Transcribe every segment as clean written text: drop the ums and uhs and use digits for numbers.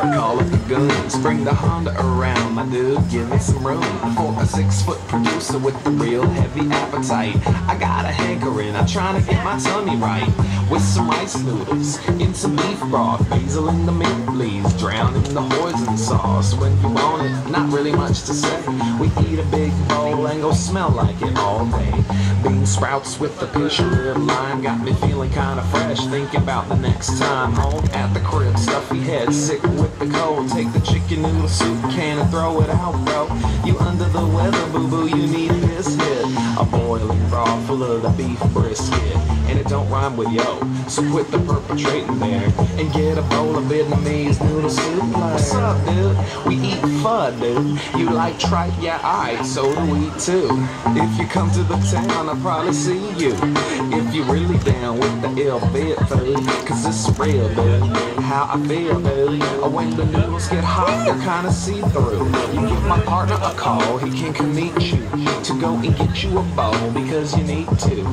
Call up the guns, bring the Honda around. My dude, give me some room for a 6-foot producer with a real heavy appetite. I got a hankering, I'm trying to get my tummy right. With some rice noodles, in some beef broth, basil in the meat leaves, drown in the hoisin sauce. When you want it, not really much to say. We eat a big bowl and go smell like it all day. Bean sprouts with the picture rib lime got me feeling kinda fresh, thinking about the next time home at the crib. Stuffy head, sick with the cold. Take the chicken noodle soup can and throw it out, bro. You under the weather, boo-boo, you need this hit. A boiling broth full of the beef brisket, and it don't rhyme with yo, so quit the perpetrating there and get a bowl of Vietnamese noodle soup. What's up, dude? We eat pho, dude. You like tripe? Yeah, alright, so do we too. If you come to the town, I'll probably see you. If you really down with the ill bit food, cause it's real, dude. How I feel, dude. When the noodles get hot, they're kinda see-through. You give my partner a call, he can come meet you to go and get you a bowl because you need to.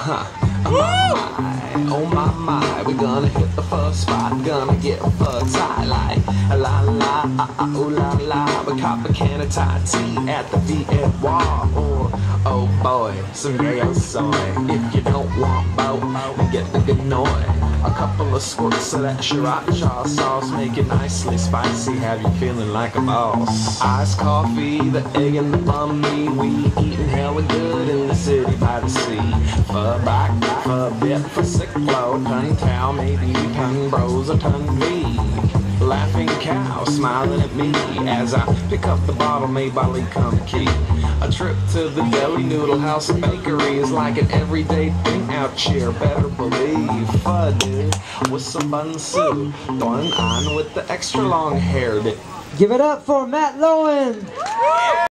Oh my, we're gonna hit the first spot, gonna get pho Thai like la la, ooh la la. We cop a can of Thai tea at the Viet Wall, or oh boy, some yayo soy. If you don't want both, we get the good noise. A couple of squirts of that sriracha sauce, make it nicely spicy, have you feeling like a boss. Iced coffee, the egg and the bun me, we eating hella good in the city by the sea. Pho back, pho bit, for sick flow, ton towel, maybe ton bros or ton V. Laughing cow smiling at me as I pick up the bottle made by Lee Kum Kee. A trip to the deli noodle house and bakery is like an everyday thing out here, better believe. Pho, dude, with some bun soup, Tuấn Anh with the extra long hair. Give it up for Matt Lowen!